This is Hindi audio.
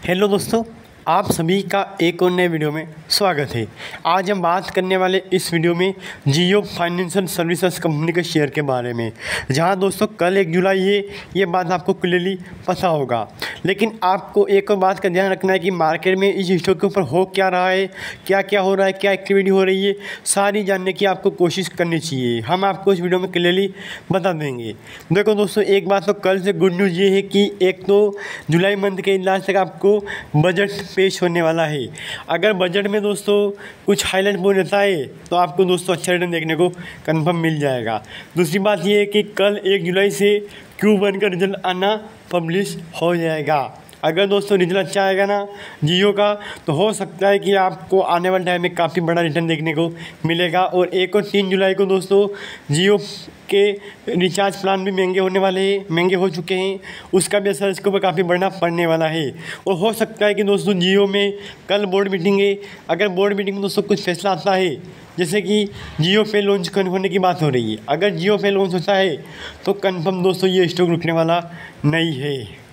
हेलो दोस्तों, आप सभी का एक और नए वीडियो में स्वागत है। आज हम बात करने वाले इस वीडियो में जियो फाइनेंशियल सर्विसेज कंपनी के शेयर के बारे में, जहां दोस्तों कल 1 जुलाई है, ये बात आपको क्लियरली पता होगा। लेकिन आपको एक और बात का ध्यान रखना है कि मार्केट में इस स्टॉक के ऊपर हो क्या रहा है, क्या क्या हो रहा है, क्या एक्टिविटी हो रही है, सारी जानने की आपको कोशिश करनी चाहिए। हम आपको इस वीडियो में क्लियरली बता देंगे। देखो दोस्तों, एक बात तो कल से गुड न्यूज़ ये है कि एक तो जुलाई मंथ के लास्ट तक आपको बजट पेश होने वाला है। अगर बजट में दोस्तों कुछ हाईलाइट पॉइंट रहता है तो आपको दोस्तों अच्छा रिटर्न देखने को कंफर्म मिल जाएगा। दूसरी बात ये है कि कल 1 जुलाई से Q1 का रिजल्ट आना पब्लिश हो जाएगा। अगर दोस्तों रिजल्ट अच्छा आएगा ना जियो का, तो हो सकता है कि आपको आने वाले टाइम में काफ़ी बड़ा रिटर्न देखने को मिलेगा। और 1 और 3 जुलाई को दोस्तों जियो के रिचार्ज प्लान भी महंगे होने वाले हैं, महंगे हो चुके हैं, उसका भी असर इसके ऊपर काफ़ी बड़ा पड़ने वाला है। और हो सकता है कि दोस्तों जियो में कल बोर्ड मीटिंग है। अगर बोर्ड मीटिंग में दोस्तों कुछ फैसला आता है, जैसे कि जियो पे लॉन्च होने की बात हो रही है, अगर जियो पे लॉन्च होता है तो कन्फर्म दोस्तों ये स्टॉक रुकने वाला नहीं है।